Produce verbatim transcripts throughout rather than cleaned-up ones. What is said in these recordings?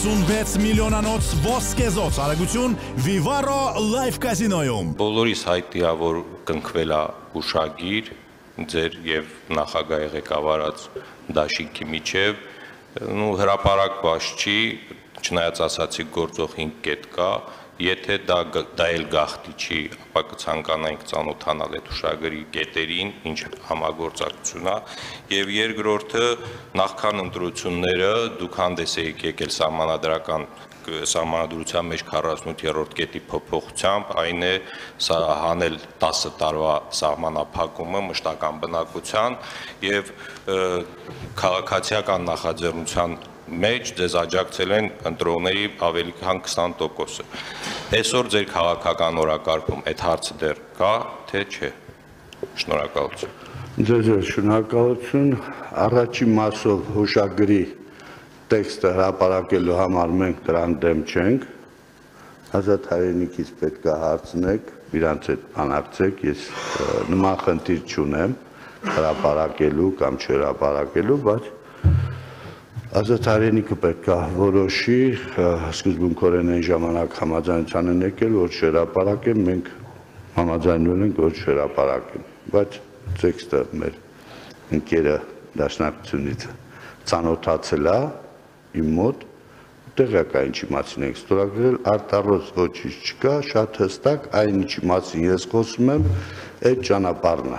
ութսունվեց միլիոնանոց ոսկեզոց արագություն Vivaro Live Casino-ում։ Բոլորիս հայտնի է, որ կնքվել է հուշագիր ձեր եւ նախագահի ղեկավարած դաշինքի միջև, ու հրապարակված չի, չնայած ասացի գործող հինգ կետ կա, եթե դա դա էլ գաղթի չի, ապա կցանկանայինք ծանոթանալ այդ հուշագրի կետերին, ինչ համագործակցություն է, եւ երկրորդը նախքան ընտրությունները դուք հանդես եք եկել սահմանադրական սահմանադրության մեջ քառասունութ կետի փոփոխությամբ, այն է հանել տասը տարվա սահմանափակումը մշտական բնակության եւ քաղաքացիական նախաձեռնության մեջ ձեզ աջակցել են ընտրողների ավելի քան քսան տոկոսը։ Այսօր ձեր քաղաքական օրակարգում այդ հարցը դեռ կա, թե չէ։ Շնորհակալություն։ Ձեզ շնորհակալություն։ Առաջին մասով հուշագրի տեքստը հրապարակելու համար մենք դրան դեմ չենք։ Ազատ հայրենիքից պետք է հարցնեք, իրանց հետ բանակցեք, ես նման խնդիր չունեմ հրապարակելու կամ չհրապարակելու, բայց Ազատ հայրենիքը պետք է որոշի, սկզբունքորեն այն ժամանակ համաձայնության են եկել, որ չհրապարակեն, մենք համաձայնվել ենք, որ չհրապարակեն, բայց տեքստը մեր ընկերը դաշնակցությունից ծանոթացել է իմ մոտ, տեղյակ է ինչի մասին ենք ստորագրել, արտառոց ոչինչ չկա, շատ հստակ, այն ինչի մասին ես խոսում եմ, այդ ճանապարհն է։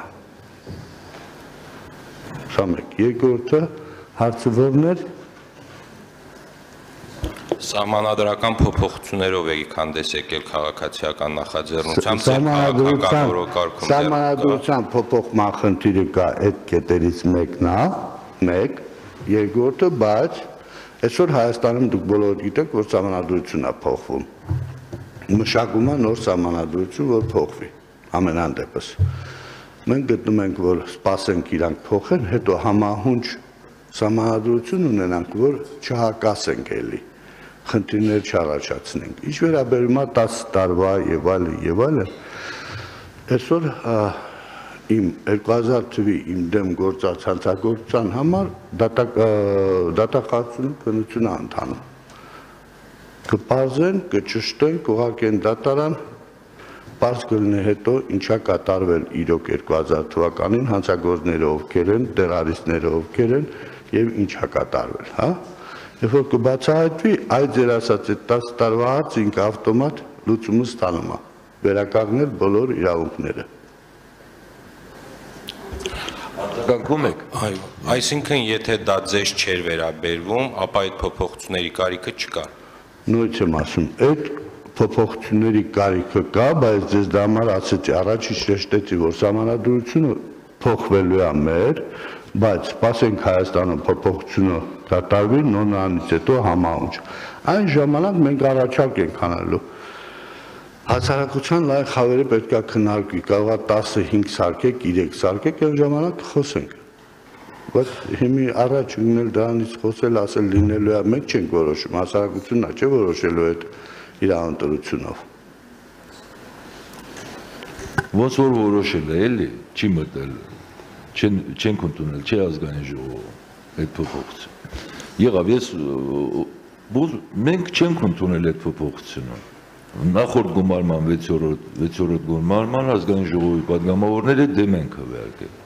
Սա մեկ, երկրորդը հարցը որն էր։ Սահմանադրական փոփոխություններով եք հանդես եկել քաղաքացիական նախաձեռնությամբ, քաղաքական օրակարգում։ Սահմանադրության փոփոխման խնդիրը կա այդ կետերից մեկն է, մեկ, երկրորդը, բայց այսօր Հայաստանում դուք բոլորը գիտեք, որ սահմանադրությունն է փոխվում։ Մշակում է նոր սահմանադրություն, որ փոխվի, ամենայն դեպս։ Մենք գտնում ենք, որ սպասենք իրանք փոխեն, հետո համահունչ սահմանադրություն ունենանք, որ չհակասենք էլի, խնդիրներ չառաջացնենք։ Ինչ վերաբերում է տասը տարվա եւ այլն եւ այլն, այսօր իմ երկու հազար թվականի իմ դեմ գործած հանցագործության համար դատախազությունը քննություն է ընթանում։ Կպարզեն, կճշտեն, կուղարկեն դատարան, պարզ կլինի հետո ինչա կատարվել իրոք երկու հազար թվականին հանցագործները ովքեր են, տերորիստները ովքեր են եւ ինչա կատարվել, հա։ Երբ որ կբացահայտվի, այդ ձեր ասած այդ տասը տարվա հարցը ինքը ավտոմատ լուծումը ստանում է, վերականգնել բոլոր իրավունքները։ Արձագանքում եք։ Այո, այսինքն եթե դա ձեզ չէր վերաբերվում, ապա այդ փոփոխությունների կարիքը չկա։ Նույնց եմ ասում, այդ փոփոխությունների կարիքը կա, բայց ձեզ դա համար ասեցի, առաջի շեշտեցի, որ սահմանադրությունը փոխվելու է մեր, բայց սպասենք Հայաստանում փոփոխությունը կատարվի, նորանից հետո համահունչ։ Այն ժամանակ մենք առաջարկ ենք անելու։ Հասարակության լայն խավերը պետք է քննարկվի, կարող է տասը հինգ սարքեք, երեք սարքեք, այն ժամանակ խոսենք։ Բայց հիմի առաջ ունել դրանից խոսել, ասել լինելու է, մենք չենք որոշում, հասարակությունն է, չէ՞ որոշելու այդ իր ընտրությունով։ Ոնց որ որոշել է, էլի, չի մտել, չենք ընդունել, չի ազգային ժողովը այդ փոփոխությունը։ Եղավ, ես մենք չենք ընդունել այդ փոփոխությունը։ Նախորդ գումարման վեցորդ գումարման ազգային ժողովի պատգամավորները դեմ են քվեարկել։